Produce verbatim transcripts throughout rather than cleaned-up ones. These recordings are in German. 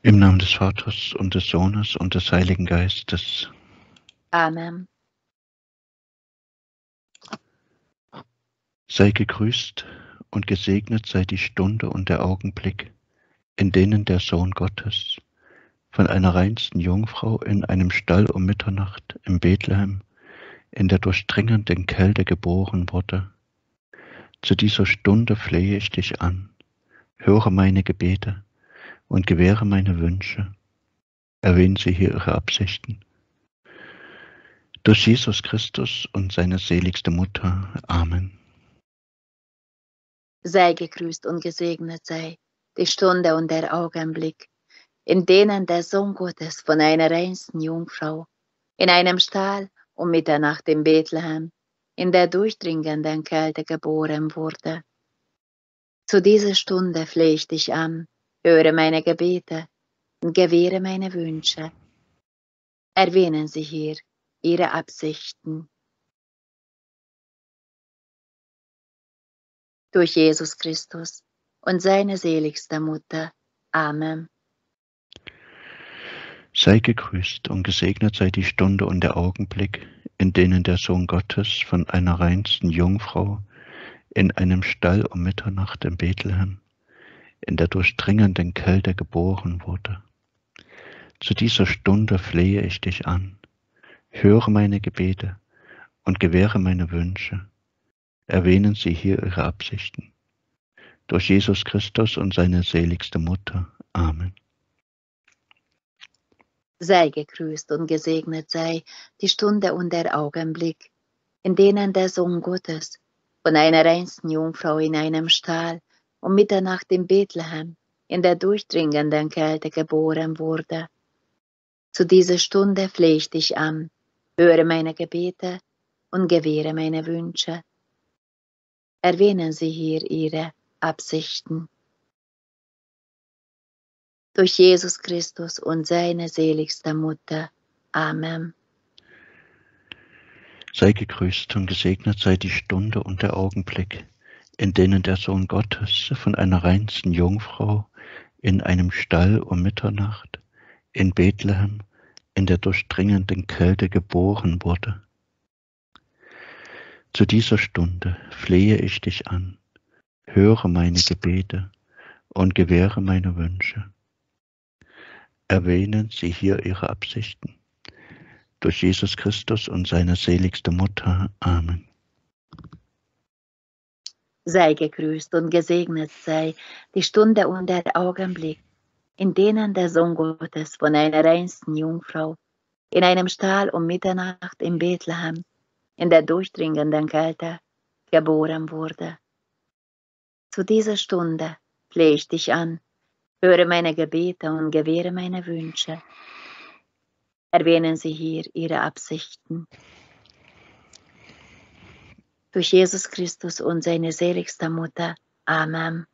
Im Namen des Vaters und des Sohnes und des Heiligen Geistes. Amen. Sei gegrüßt und gesegnet sei die Stunde und der Augenblick, in denen der Sohn Gottes von einer reinsten Jungfrau in einem Stall um Mitternacht in Bethlehem in der durchdringenden Kälte geboren wurde. Zu dieser Stunde flehe ich dich an, höre meine Gebete und gewähre meine Wünsche. Erwähnen Sie hier Ihre Absichten. Durch Jesus Christus und seine seligste Mutter. Amen. Sei gegrüßt und gesegnet sei die Stunde und der Augenblick, in denen der Sohn Gottes von einer reinsten Jungfrau in einem Stall um Mitternacht in Bethlehem in der durchdringenden Kälte geboren wurde. Zu dieser Stunde flehe ich dich an, höre meine Gebete und gewähre meine Wünsche. Erwähnen Sie hier Ihre Absichten. Durch Jesus Christus und seine seligste Mutter. Amen. Sei gegrüßt und gesegnet sei die Stunde und der Augenblick, in denen der Sohn Gottes von einer reinsten Jungfrau in einem Stall um Mitternacht in Bethlehem in der durchdringenden Kälte geboren wurde. Zu dieser Stunde flehe ich dich an, höre meine Gebete und gewähre meine Wünsche. Erwähnen Sie hier Ihre Absichten. Durch Jesus Christus und seine seligste Mutter. Amen. Sei gegrüßt und gesegnet sei die Stunde und der Augenblick, in denen der Sohn Gottes von einer reinsten Jungfrau in einem Stall um Mitternacht in Bethlehem in der durchdringenden Kälte geboren wurde. Zu dieser Stunde flehe ich dich an, höre meine Gebete und gewähre meine Wünsche. Erwähnen Sie hier Ihre Absichten. Durch Jesus Christus und seine seligste Mutter. Amen. Sei gegrüßt und gesegnet sei die Stunde und der Augenblick, in denen der Sohn Gottes von einer reinsten Jungfrau in einem Stall um Mitternacht in Bethlehem in der durchdringenden Kälte geboren wurde. Zu dieser Stunde flehe ich dich an, höre meine Gebete und gewähre meine Wünsche. Erwähnen Sie hier Ihre Absichten. Durch Jesus Christus und seine seligste Mutter. Amen. Sei gegrüßt und gesegnet sei die Stunde und der Augenblick, in denen der Sohn Gottes von einer reinsten Jungfrau in einem Stall um Mitternacht in Bethlehem in der durchdringenden Kälte geboren wurde. Zu dieser Stunde flehe ich dich an, höre meine Gebete und gewähre meine Wünsche. Erwähnen Sie hier Ihre Absichten. Durch Jesus Christus und seine seligste Mutter. Amen.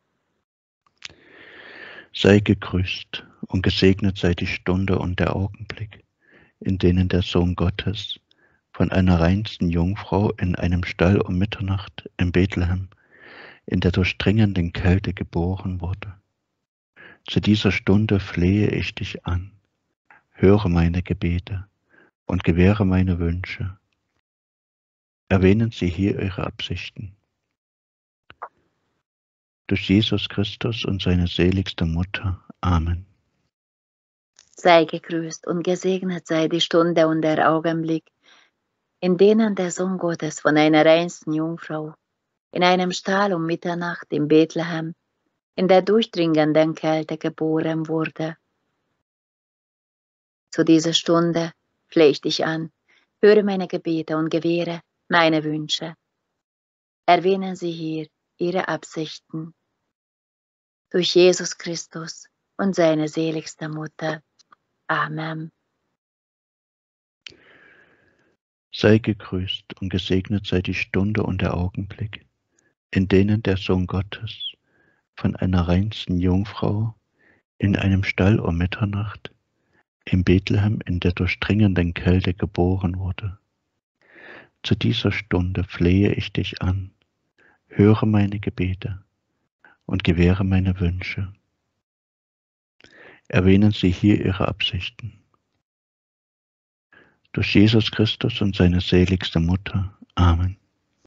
Sei gegrüßt und gesegnet sei die Stunde und der Augenblick, in denen der Sohn Gottes von einer reinsten Jungfrau in einem Stall um Mitternacht in Bethlehem in der durchdringenden Kälte geboren wurde. Zu dieser Stunde flehe ich dich an, höre meine Gebete und gewähre meine Wünsche. Erwähnen Sie hier Ihre Absichten. Durch Jesus Christus und seine seligste Mutter. Amen. Sei gegrüßt und gesegnet sei die Stunde und der Augenblick, in denen der Sohn Gottes von einer reinsten Jungfrau in einem Stall um Mitternacht in Bethlehem in der durchdringenden Kälte geboren wurde. Zu dieser Stunde flehe ich dich an, höre meine Gebete und gewähre meine Wünsche. Erwähnen Sie hier Ihre Absichten. Durch Jesus Christus und seine seligste Mutter. Amen. Sei gegrüßt und gesegnet sei die Stunde und der Augenblick, in denen der Sohn Gottes von einer reinsten Jungfrau in einem Stall um Mitternacht in Bethlehem in der durchdringenden Kälte geboren wurde. Zu dieser Stunde flehe ich dich an, höre meine Gebete und gewähre meine Wünsche. Erwähnen Sie hier Ihre Absichten. Durch Jesus Christus und seine seligste Mutter. Amen.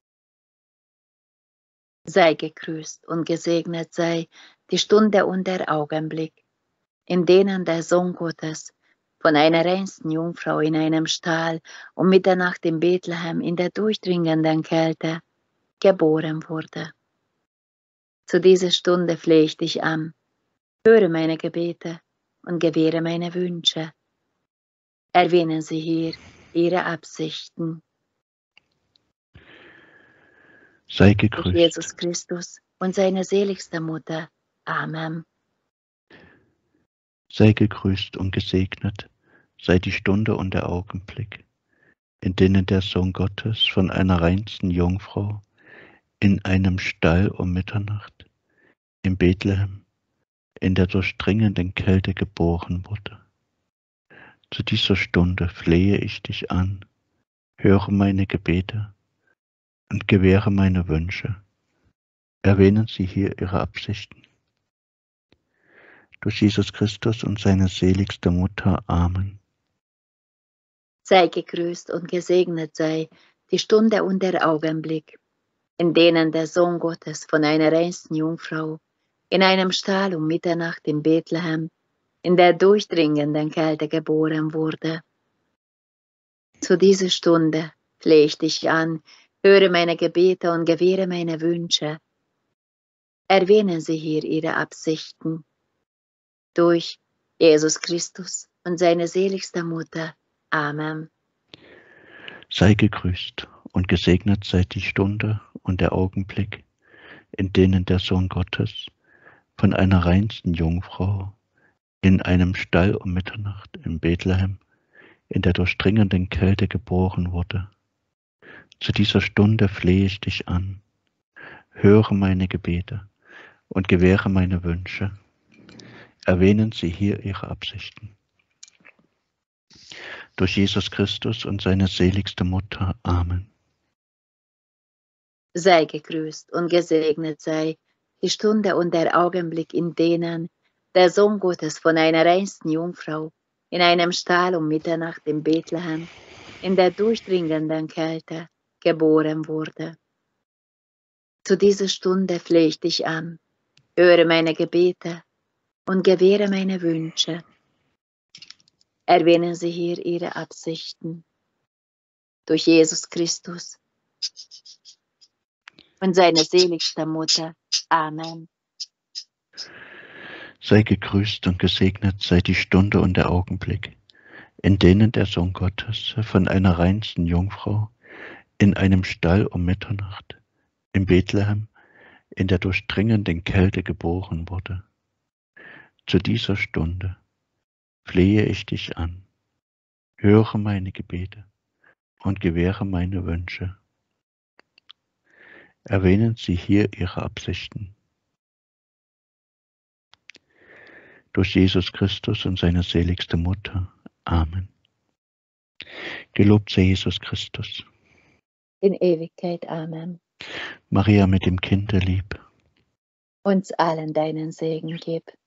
Sei gegrüßt und gesegnet sei die Stunde und der Augenblick, in denen der Sohn Gottes von einer reinsten Jungfrau in einem Stall um Mitternacht in Bethlehem in der durchdringenden Kälte geboren wurde. Zu dieser Stunde flehe ich dich an, höre meine Gebete und gewähre meine Wünsche. Erwähnen Sie hier Ihre Absichten. Sei Durch gegrüßt. Jesus Christus und seine seligste Mutter. Amen. Sei gegrüßt und gesegnet sei die Stunde und der Augenblick, in denen der Sohn Gottes von einer reinsten Jungfrau in einem Stall um Mitternacht in Bethlehem in der durchdringenden Kälte geboren wurde. Zu dieser Stunde flehe ich dich an, höre meine Gebete und gewähre meine Wünsche. Erwähnen Sie hier Ihre Absichten. Durch Jesus Christus und seine seligste Mutter. Amen. Sei gegrüßt und gesegnet sei die Stunde und der Augenblick, in denen der Sohn Gottes von einer reinsten Jungfrau in einem Stall um Mitternacht in Bethlehem in der durchdringenden Kälte geboren wurde. Zu dieser Stunde flehe ich dich an, höre meine Gebete und gewähre meine Wünsche. Erwähnen Sie hier Ihre Absichten. Durch Jesus Christus und seine seligste Mutter. Amen. Sei gegrüßt und gesegnet sei die Stunde und der Augenblick, in denen der Sohn Gottes von einer reinsten Jungfrau in einem Stall um Mitternacht in Bethlehem in der durchdringenden Kälte geboren wurde. Zu dieser Stunde flehe ich dich an, höre meine Gebete und gewähre meine Wünsche. Erwähnen Sie hier Ihre Absichten. Durch Jesus Christus und seine seligste Mutter. Amen. Sei gegrüßt und gesegnet sei die Stunde und der Augenblick, in denen der Sohn Gottes von einer reinsten Jungfrau in einem Stall um Mitternacht in Bethlehem in der durchdringenden Kälte geboren wurde. Zu dieser Stunde flehe ich dich an, höre meine Gebete und gewähre meine Wünsche. Erwähnen Sie hier Ihre Absichten. Durch Jesus Christus und seine seligste Mutter. Amen. Sei gegrüßt und gesegnet sei die Stunde und der Augenblick, in denen der Sohn Gottes von einer reinsten Jungfrau in einem Stall um Mitternacht in Bethlehem in der durchdringenden Kälte geboren wurde. Zu dieser Stunde flehe ich dich an, höre meine Gebete und gewähre meine Wünsche. Erwähnen Sie hier Ihre Absichten. Durch Jesus Christus und seine seligste Mutter. Amen. Gelobt sei Jesus Christus. In Ewigkeit. Amen. Maria mit dem Kinde lieb. Uns allen deinen Segen gib.